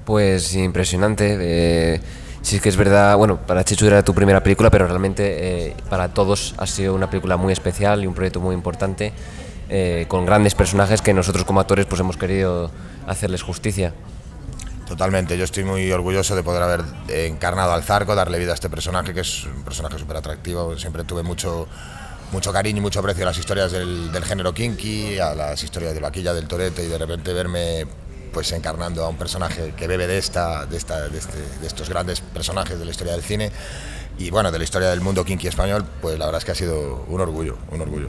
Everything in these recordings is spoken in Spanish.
Pues impresionante. Sí que es verdad, bueno, para Chechu era tu primera película, pero realmente para todos ha sido una película muy especial y un proyecto muy importante, con grandes personajes que nosotros como actores pues hemos querido hacerles justicia. Totalmente, yo estoy muy orgulloso de poder haber encarnado al Zarco, darle vida a este personaje, que es un personaje súper atractivo. Siempre tuve mucho cariño y mucho aprecio a las historias del género kinky, a las historias de Vaquilla, del Torete, y de repente verme pues encarnando a un personaje que bebe de estos grandes personajes de la historia del cine y bueno, de la historia del mundo kinky español, pues la verdad es que ha sido un orgullo, un orgullo.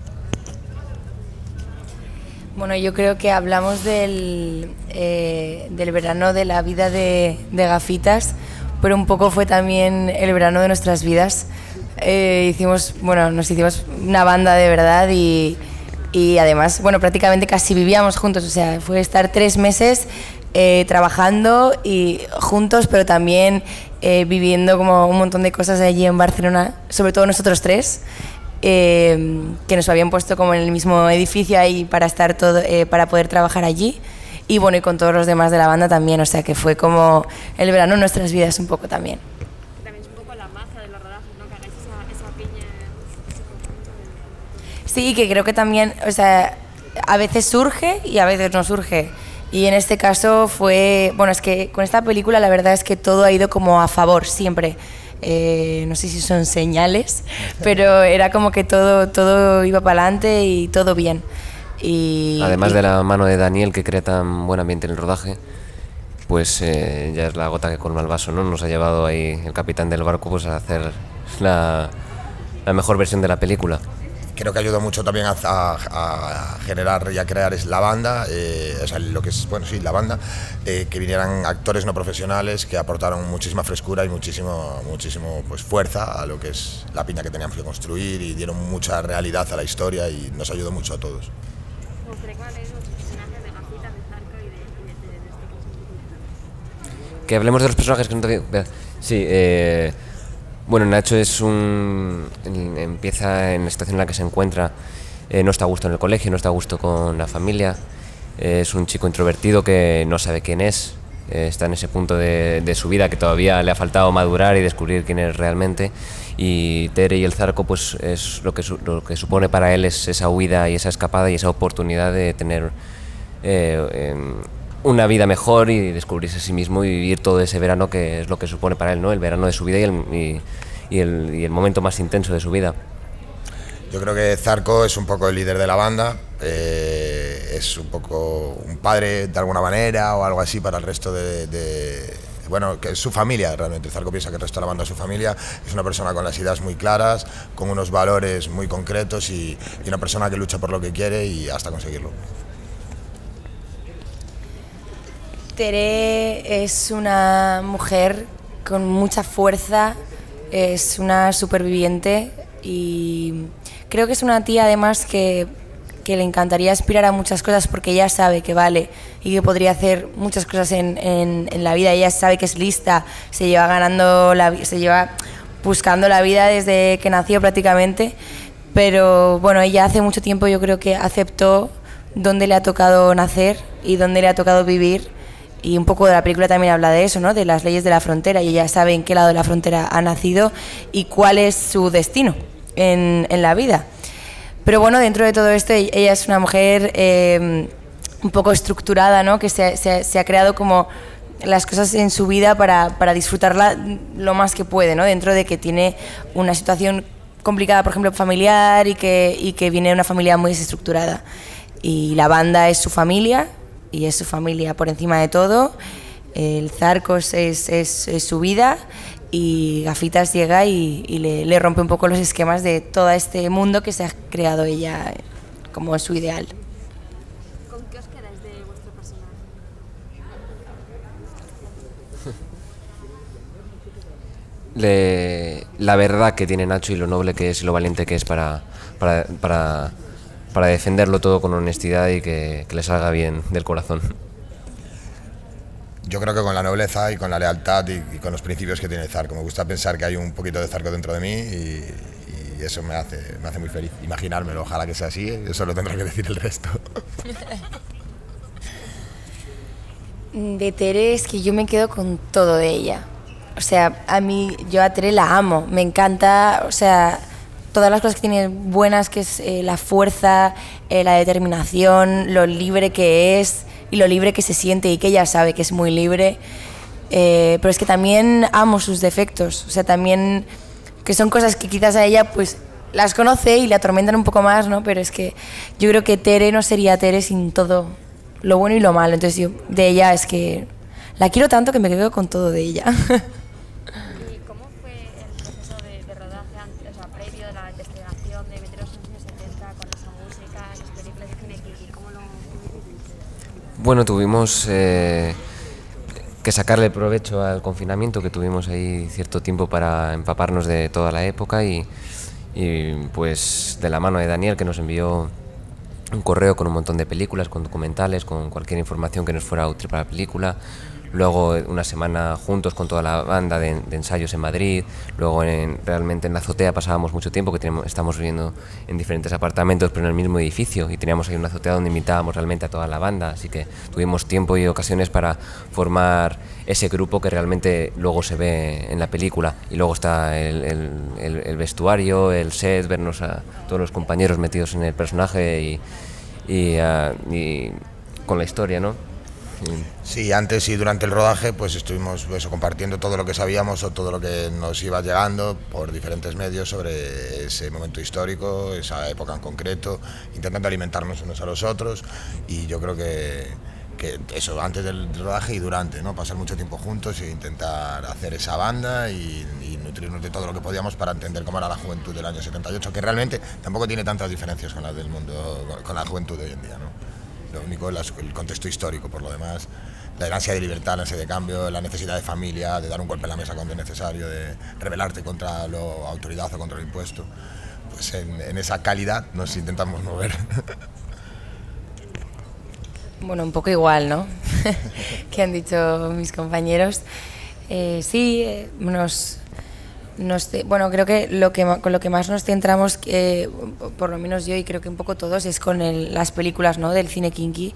Bueno, yo creo que hablamos del verano de la vida de Gafitas, pero un poco fue también el verano de nuestras vidas. Nos hicimos una banda de verdad y además, bueno, prácticamente casi vivíamos juntos, o sea, fue estar 3 meses trabajando y juntos, pero también viviendo como un montón de cosas allí en Barcelona, sobre todo nosotros tres. Que nos habían puesto como en el mismo edificio ahí para estar para poder trabajar allí y bueno, y con todos los demás de la banda también, o sea que fue como el verano en nuestras vidas un poco también. También es un poco la magia de los rodajes, ¿no? Que hagáis esa piña, ese conjunto de... Sí, que creo que también, o sea, a veces surge y a veces no surge. Y en este caso fue, bueno, es que con esta película la verdad es que todo ha ido como a favor siempre. No sé si son señales, pero era como que todo iba para adelante y todo bien. Además de la mano de Daniel, que crea tan buen ambiente en el rodaje, pues ya es la gota que colma el vaso, ¿no? Nos ha llevado ahí el capitán del barco pues a hacer la mejor versión de la película. Creo que ayudó mucho también a generar y a crear la banda, o sea, lo que es, bueno, sí, la banda, que vinieran actores no profesionales que aportaron muchísima frescura y muchísimo pues, fuerza a lo que es la piña que teníamos que construir y dieron mucha realidad a la historia y nos ayudó mucho a todos. Me gustaría que habléis de los personajes de Gafitas, de Zarco y de Que hablemos de los personajes que no te... Sí, bueno, Nacho empieza en la situación en la que se encuentra, no está a gusto en el colegio, no está a gusto con la familia, es un chico introvertido que no sabe quién es, está en ese punto de su vida que todavía le ha faltado madurar y descubrir quién es realmente, y Tere y el Zarco pues es lo que supone para él es esa huida y esa escapada y esa oportunidad de tener una vida mejor y descubrirse a sí mismo y vivir todo ese verano que es lo que supone para él, ¿no? El verano de su vida y el momento más intenso de su vida. Yo creo que Zarco es un poco el líder de la banda, es un poco un padre de alguna manera o algo así para el resto bueno, que es su familia realmente. Zarco piensa que el resto de la banda es su familia, es una persona con las ideas muy claras, con unos valores muy concretos y una persona que lucha por lo que quiere y hasta conseguirlo. Tere es una mujer con mucha fuerza, es una superviviente y creo que es una tía además que le encantaría aspirar a muchas cosas porque ella sabe que vale y que podría hacer muchas cosas en la vida. Ella sabe que es lista, se lleva buscando la vida desde que nació prácticamente, pero bueno, ella hace mucho tiempo yo creo que aceptó dónde le ha tocado nacer y dónde le ha tocado vivir. Y un poco de la película también habla de eso, ¿no? De las leyes de la frontera, y ella sabe en qué lado de la frontera ha nacido y cuál es su destino en la vida. Pero bueno, dentro de todo esto, ella es una mujer un poco estructurada, ¿no? Que se ha creado como las cosas en su vida para disfrutarla lo más que puede, ¿no? Dentro de que tiene una situación complicada, por ejemplo, familiar y que viene de una familia muy desestructurada. Y la banda es su familia, y es su familia por encima de todo, el Zarco es su vida y Gafitas llega y le rompe un poco los esquemas de todo este mundo que se ha creado ella como su ideal. ¿Con qué os quedáis de vuestro personaje? La verdad que tiene Nacho y lo noble que es y lo valiente que es para defenderlo todo con honestidad y que le salga bien del corazón. Yo creo que con la nobleza y con la lealtad y con los principios que tiene Zarco. Me gusta pensar que hay un poquito de Zarco dentro de mí y eso me hace muy feliz. Imaginármelo, ojalá que sea así, eso lo tendrá que decir el resto. De Tere es que yo me quedo con todo de ella. O sea, yo a Tere la amo, me encanta, o sea, todas las cosas que tiene buenas, que es la fuerza, la determinación, lo libre que es y lo libre que se siente y que ella sabe que es muy libre. Pero es que también amo sus defectos, o sea, también que son cosas que quizás a ella pues las conoce y le atormentan un poco más, ¿no? Pero es que yo creo que Tere no sería Tere sin todo lo bueno y lo malo. Entonces yo de ella es que la quiero tanto que me quedo con todo de ella. ¿Y cómo fue el proceso de rodaje, o sea, previo de la investigación, de meteros en los años 70 con esa música, las películas de cine Kiki? ¿Cómo lo vivisteis? Bueno, tuvimos que sacarle provecho al confinamiento, que tuvimos ahí cierto tiempo para empaparnos de toda la época y pues de la mano de Daniel, que nos envió un correo con un montón de películas, con documentales, con cualquier información que nos fuera útil para la película. Luego una semana juntos con toda la banda de ensayos en Madrid. Luego realmente en la azotea pasábamos mucho tiempo, que estamos viviendo en diferentes apartamentos pero en el mismo edificio, y teníamos ahí una azotea donde invitábamos realmente a toda la banda, así que tuvimos tiempo y ocasiones para formar ese grupo que realmente luego se ve en la película. Y luego está el vestuario, el set, vernos a todos los compañeros metidos en el personaje y con la historia, ¿no? Sí, antes y durante el rodaje pues estuvimos compartiendo todo lo que sabíamos o todo lo que nos iba llegando por diferentes medios sobre ese momento histórico, esa época en concreto, intentando alimentarnos unos a los otros. Y yo creo que eso, antes del rodaje y durante, ¿no? Pasar mucho tiempo juntos e intentar hacer esa banda y nutrirnos de todo lo que podíamos para entender cómo era la juventud del año 78, que realmente tampoco tiene tantas diferencias con la del mundo, con la juventud de hoy en día, ¿no? Lo único es el contexto histórico. Por lo demás, la ansia de libertad, la ansia de cambio, la necesidad de familia, de dar un golpe en la mesa cuando es necesario, de rebelarte contra la autoridad o contra lo impuesto, pues en esa calidad nos intentamos mover. Bueno, un poco igual, ¿no? Que han dicho mis compañeros. Sí, bueno, creo que con lo que más nos centramos, por lo menos yo y creo que un poco todos, es con las películas, ¿no? Del cine kinky,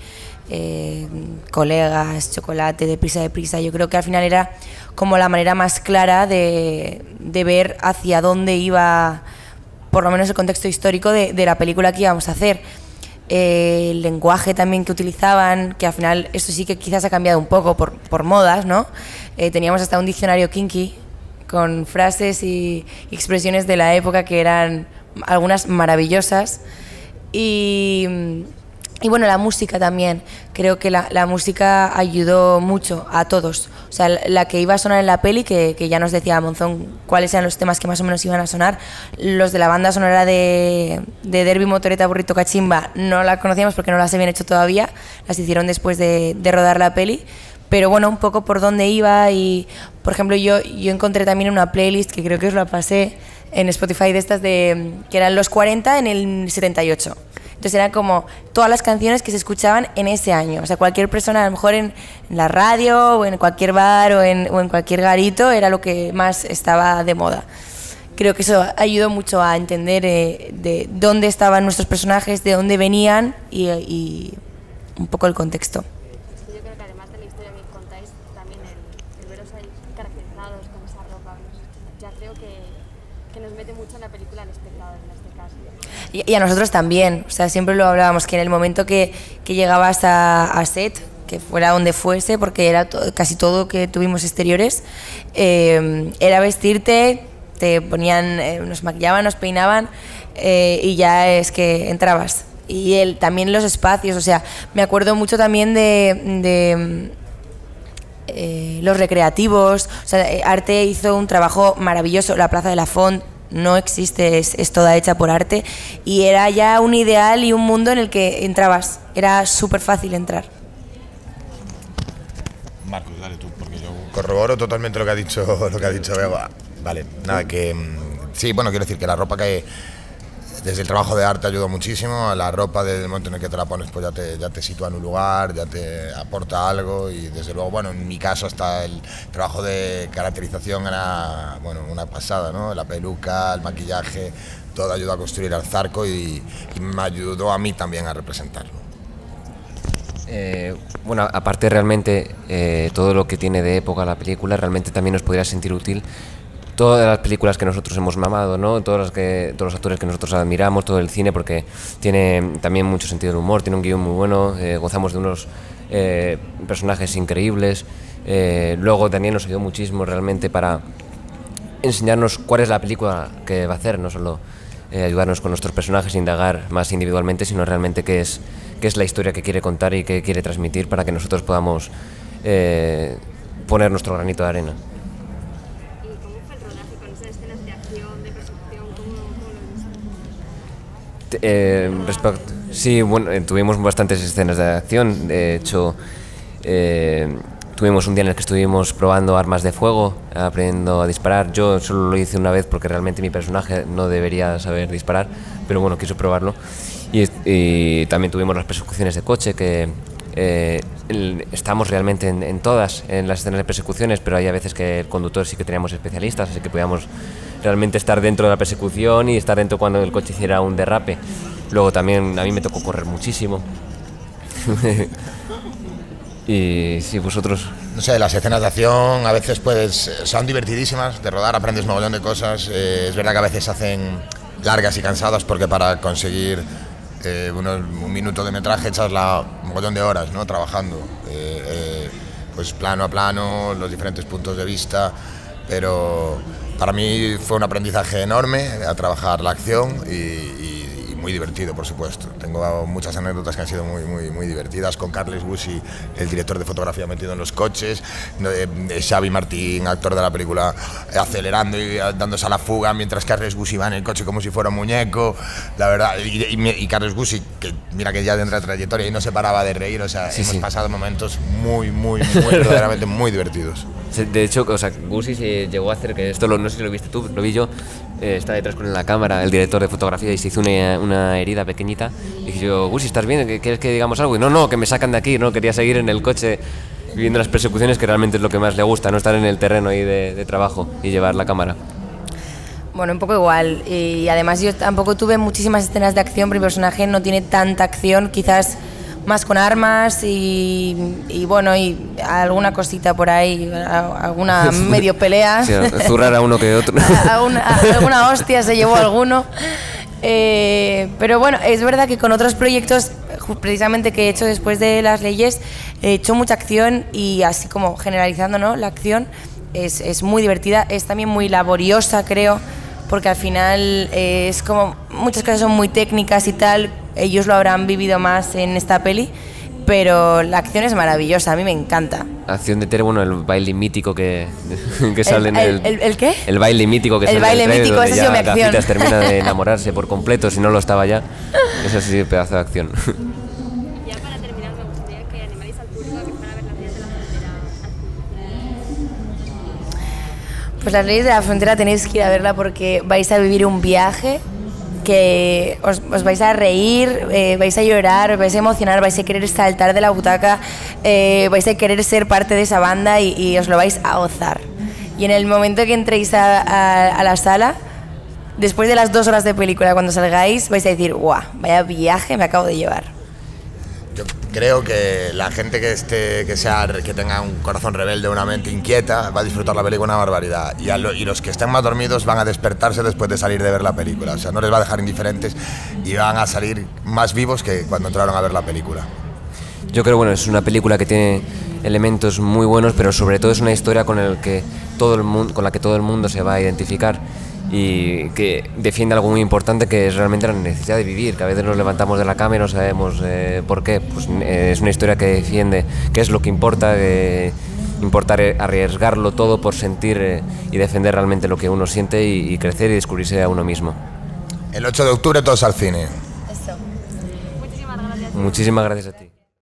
Colegas, Chocolate, Deprisa. Yo creo que al final era como la manera más clara de ver hacia dónde iba, por lo menos el contexto histórico de la película que íbamos a hacer. El lenguaje también que utilizaban, que al final esto sí que quizás ha cambiado un poco por modas, ¿no? Teníamos hasta un diccionario kinky con frases y expresiones de la época que eran algunas maravillosas. Y bueno, la música también. Creo que la música ayudó mucho a todos. O sea, la que iba a sonar en la peli, que ya nos decía Monzón cuáles eran los temas que más o menos iban a sonar. Los de la banda sonora de Derby, Motoreta, Burrito, Cachimba no la conocíamos porque no las habían hecho todavía. Las hicieron después de rodar la peli. Pero bueno, un poco por dónde iba. Y por ejemplo yo encontré también una playlist que creo que os la pasé en Spotify, de estas que eran los 40 en el 78. Entonces eran como todas las canciones que se escuchaban en ese año. O sea, cualquier persona, a lo mejor en la radio o en cualquier bar o en cualquier garito, era lo que más estaba de moda. Creo que eso ayudó mucho a entender de dónde estaban nuestros personajes, de dónde venían y un poco el contexto. Yo creo que además de la historia que contáis, también el veros ahí caracterizados con esa ropa, ya creo que nos mete mucho en la película al espectador en este caso. Y a nosotros también, o sea, siempre lo hablábamos, que en el momento que llegabas a set, que fuera donde fuese, porque era casi todo que tuvimos exteriores, era vestirte, te ponían, nos maquillaban, nos peinaban y ya es que entrabas. Y también los espacios, o sea, me acuerdo mucho también de los recreativos. O sea, Arte hizo un trabajo maravilloso. La Plaza de la Font no existe, es toda hecha por Arte, y era ya un ideal y un mundo en el que entrabas, era súper fácil entrar. Marcos, dale tú, porque yo corroboro totalmente lo que ha dicho Beba. Vale, nada, que sí, bueno, quiero decir que la ropa que desde el trabajo de Arte ayudó muchísimo. La ropa, desde el momento en el que te la pones, pues ya te sitúa en un lugar, ya te aporta algo. Y desde luego, bueno, en mi caso hasta el trabajo de caracterización era, bueno, una pasada, ¿no? La peluca, el maquillaje, todo ayudó a construir al Zarco y me ayudó a mí también a representarlo. Bueno, aparte realmente todo lo que tiene de época la película realmente también nos podría sentir útil. Todas las películas que nosotros hemos mamado, ¿no? Todos los actores que nosotros admiramos, todo el cine, porque tiene también mucho sentido del humor, tiene un guión muy bueno, gozamos de unos personajes increíbles. Luego Daniel nos ayudó muchísimo realmente para enseñarnos cuál es la película que va a hacer, no solo ayudarnos con nuestros personajes, indagar más individualmente, sino realmente qué es la historia que quiere contar y qué quiere transmitir para que nosotros podamos poner nuestro granito de arena. ¿Y cómo fue el rodaje con esas escenas de acción, de persecución? ¿Cómo lo viste? Sí, bueno, tuvimos bastantes escenas de acción. De hecho, tuvimos un día en el que estuvimos probando armas de fuego, aprendiendo a disparar. Yo solo lo hice una vez porque realmente mi personaje no debería saber disparar, pero bueno, quiso probarlo. Y también tuvimos las persecuciones de coche, que estamos realmente en todas, en las escenas de persecuciones, pero hay a veces que el conductor sí que teníamos especialistas, así que podíamos realmente estar dentro de la persecución y estar dentro cuando el coche hiciera un derrape. Luego también a mí me tocó correr muchísimo. Y sí, vosotros... No sé, las escenas de acción a veces son divertidísimas de rodar, aprendes un montón de cosas. Es verdad que a veces se hacen largas y cansadas porque para conseguir un minuto de metraje echas un montón de horas, ¿no? Trabajando, pues plano a plano, los diferentes puntos de vista, pero para mí fue un aprendizaje enorme a trabajar la acción y muy divertido, por supuesto. Tengo muchas anécdotas que han sido muy divertidas, con Carles Gusi, el director de fotografía, metido en los coches, Xavi Martín, actor de la película, acelerando y dándose a la fuga, mientras Carles Gusi va en el coche como si fuera un muñeco, la verdad, y Carles Gusi, que mira que ya tendrá trayectoria y no se paraba de reír, o sea, hemos pasado momentos verdaderamente muy divertidos. De hecho, o sea, Gusi se llegó a hacer, que esto no sé si lo viste tú, lo vi yo, está detrás con la cámara, el director de fotografía, y se hizo una herida pequeñita. Y dije yo, Gusi, ¿estás bien? ¿Quieres que digamos algo? Y no, que me sacan de aquí, no, quería seguir en el coche viviendo las persecuciones, que realmente es lo que más le gusta, no estar en el terreno ahí de trabajo y llevar la cámara. Bueno, un poco igual, y además yo tampoco tuve muchísimas escenas de acción, porque mi personaje no tiene tanta acción, quizás más con armas y bueno, y alguna cosita por ahí, alguna medio pelea. Sí, zurrar a uno que otro. Alguna hostia se llevó alguno. Pero bueno, es verdad que con otros proyectos, precisamente que he hecho después de Las Leyes, he hecho mucha acción y así como generalizando, ¿no? La acción es muy divertida, es también muy laboriosa, creo, porque al final es como muchas cosas son muy técnicas y tal. Ellos lo habrán vivido más en esta peli, pero la acción es maravillosa, a mí me encanta. Acción de Tere, bueno, el baile mítico que sale en ¿El qué? El baile mítico que sale en el trailer, mítico, donde esa ha sido mi acción. Gafitas termina de enamorarse por completo, si no lo estaba ya. Eso sí, pedazo de acción. Ya para terminar, me gustaría que animarais al público a que fuera a ver Las Leyes de la Frontera. Pues Las Leyes de la Frontera tenéis que ir a verla porque vais a vivir un viaje que os vais a reír, vais a llorar, vais a emocionar, vais a querer saltar de la butaca, vais a querer ser parte de esa banda y os lo vais a gozar. Y en el momento que entréis a la sala, después de las 2 horas de película, cuando salgáis, vais a decir, ¡guau! Vaya viaje me acabo de llevar. Yo creo que la gente que tenga un corazón rebelde, una mente inquieta, va a disfrutar la película una barbaridad. Y los que estén más dormidos van a despertarse después de salir de ver la película. O sea, no les va a dejar indiferentes y van a salir más vivos que cuando entraron a ver la película. Yo creo, bueno, es una película que tiene elementos muy buenos, pero sobre todo es una historia con la que todo el mundo se va a identificar, y que defiende algo muy importante, que es realmente la necesidad de vivir, que a veces nos levantamos de la cama y no sabemos por qué. Pues es una historia que defiende qué es lo que importa, arriesgarlo todo por sentir y defender realmente lo que uno siente y crecer y descubrirse a uno mismo. El 8 de octubre todos al cine. Eso. Muchísimas gracias. Muchísimas gracias a ti.